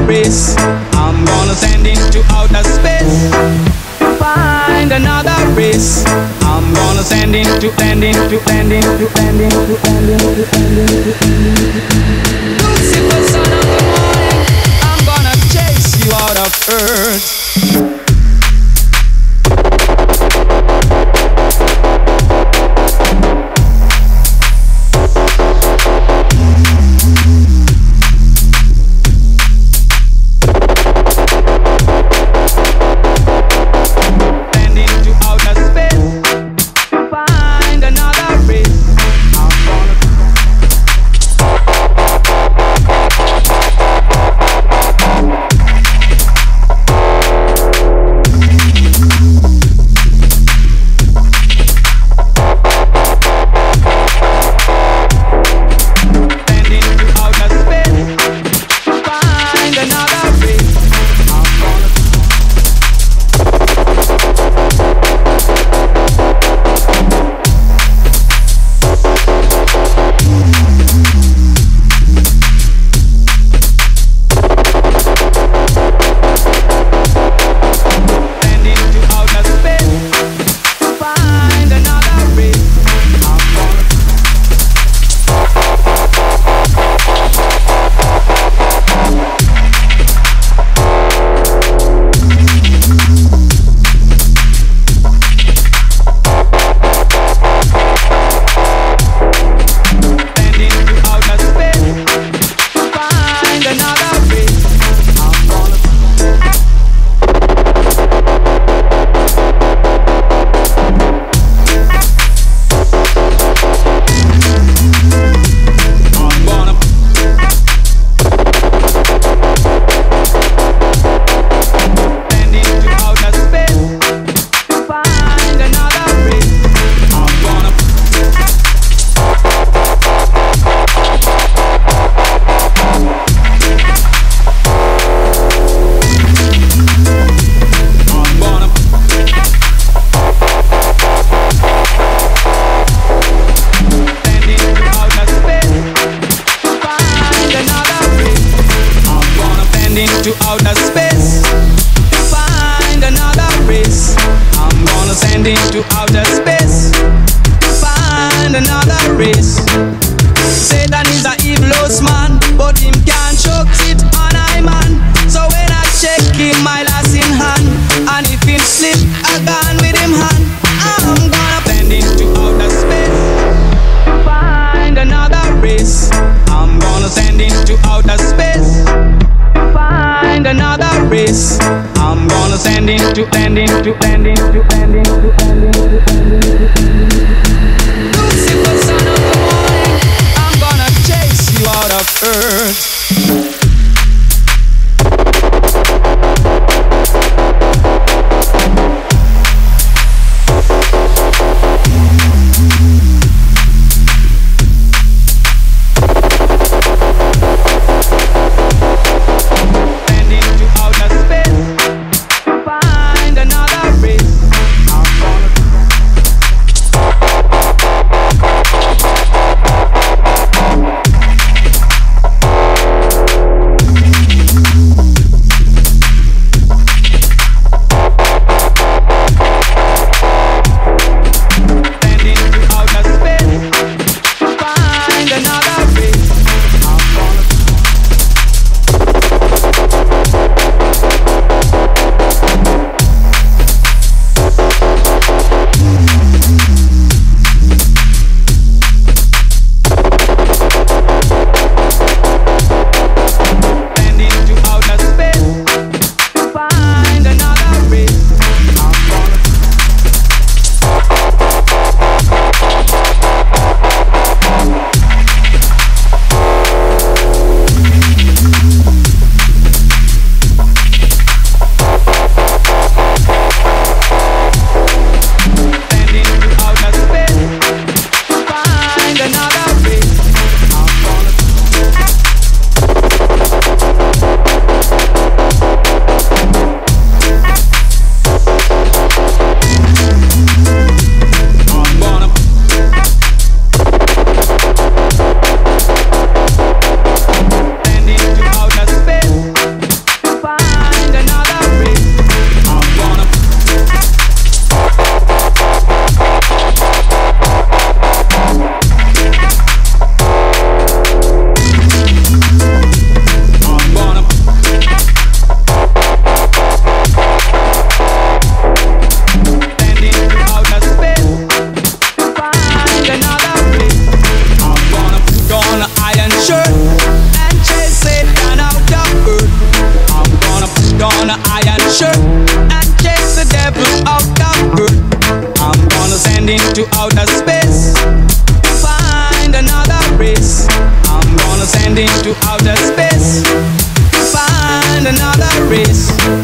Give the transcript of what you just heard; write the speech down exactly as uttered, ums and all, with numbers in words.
race. I'm gonna send into outer space to find another race. I'm gonna send into, send into, send into, send into, send into, send into, send into. Lucifer, son of the morning, I'm gonna chase you out of earth. To outer space to find another race. I'm gonna send into outer space to find another race. Satan is a evilous man, but him can't choke it on I man. So when I check him, my last in hand, and if him slip, I gone with him hand. I'm gonna send into outer space to find another race. I'm gonna send into outer space. Find another race. I'm gonna send into, send into, send into, send into, send into, send into. Lucifer, son of the morning, I'm gonna chase you out of earth. find another race. I'm gonna put on an iron shirt and chase Satan out of earth. I'm gonna put on an iron shirt and chase the devil out of earth. I'm gonna send into outer space to find another race. I'm gonna send into outer space to find another race.